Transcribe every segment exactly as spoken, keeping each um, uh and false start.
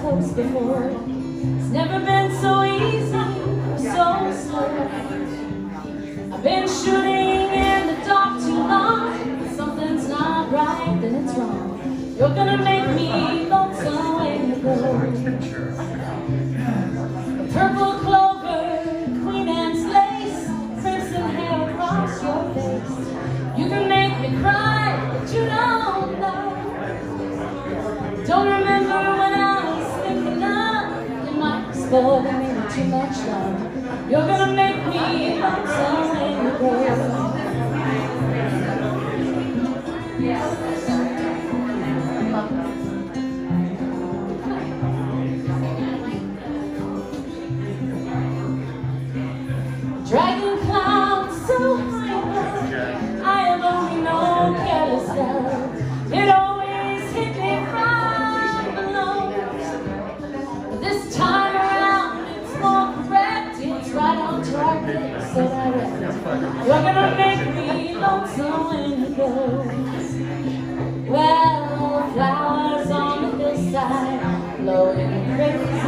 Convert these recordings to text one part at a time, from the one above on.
coast before. It's never been so easy or so slow. I've been shooting in the dark too long. If something's not right, then it's wrong. You're gonna make me lonesome when you go. The purple clover, Queen Anne's lace, crimson hair across your face. You can make me cry, but you don't know. Don't remember when I was thinking of you might explore me with too much love. You're gonna make me lonesome when you go. Dragging clouds so high above, I have only known careless love. It always hit me from below. But this time around, it's more correct. It's right on target, so direct. You're gonna make me lonesome when you go. Well, flowers on the hillside, blowing crazy.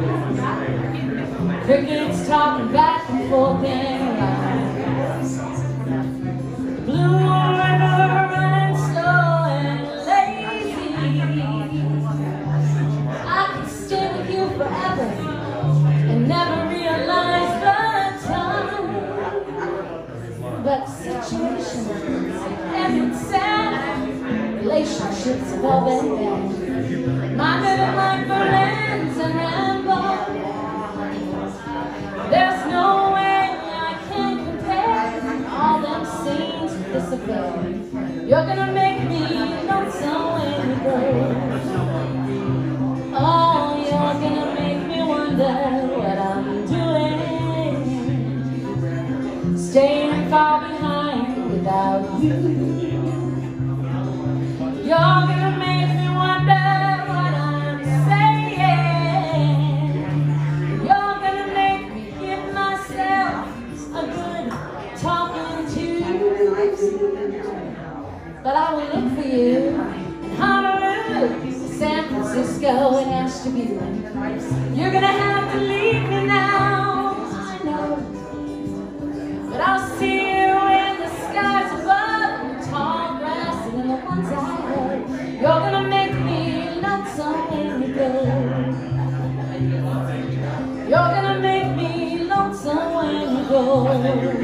Crickets talking back and forth in lines. Blue river running slow and lazy. I could stay with you forever and never realize the time. But situations and it's sad. Relationships have all been bad. My living like Berlin's and Rambo. There's no way I can compare all them scenes with this affair. You're gonna make me lonesome when you go. Oh, you're gonna make me wonder what I'm doing, staying far behind without you. You're gonna make me wonder what I'm saying. You're gonna make me give myself a good talking to. But I will look for you in Honolulu, San Francisco, and Ashtabula. You're gonna have to leave me now, I know. But I'll see you in the skies above, in the tall grass and in the ones I love. You're gonna make me lonesome when you go. You're gonna make me lonesome when you go.